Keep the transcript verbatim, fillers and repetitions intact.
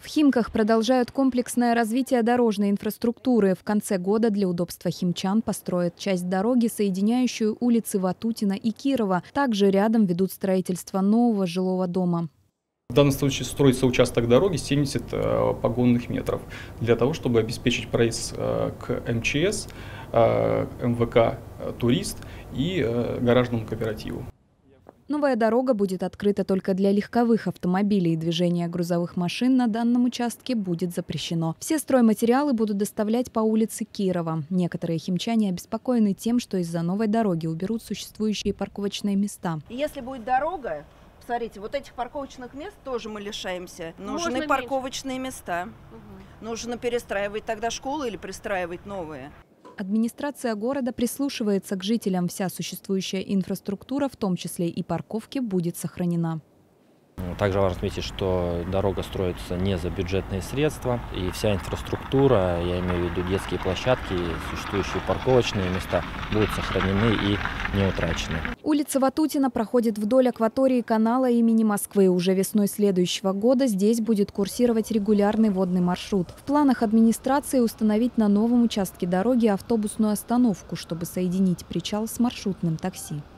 В Химках продолжают комплексное развитие дорожной инфраструктуры. В конце года для удобства химчан построят часть дороги, соединяющую улицы Ватутина и Кирова. Также рядом ведут строительство нового жилого дома. В данном случае строится участок дороги семьдесят э, погонных метров для того, чтобы обеспечить проезд э, к эм че эс, э, эм вэ ка «Турист» и э, гаражному кооперативу. Новая дорога будет открыта только для легковых автомобилей. Движение грузовых машин на данном участке будет запрещено. Все стройматериалы будут доставлять по улице Кирова. Некоторые химчане обеспокоены тем, что из-за новой дороги уберут существующие парковочные места. Если будет дорога, смотрите, вот этих парковочных мест тоже мы лишаемся. Нужны Можно парковочные меньше. места. Угу. Нужно перестраивать тогда школы или пристраивать новые. Администрация города прислушивается к жителям. Вся существующая инфраструктура, в том числе и парковки, будет сохранена. Также важно отметить, что дорога строится не за бюджетные средства, и вся инфраструктура, я имею в виду детские площадки, существующие парковочные места, будут сохранены и не утрачены. Улица Ватутина проходит вдоль акватории канала имени Москвы. Уже весной следующего года здесь будет курсировать регулярный водный маршрут. В планах администрации установить на новом участке дороги автобусную остановку, чтобы соединить причал с маршрутным такси.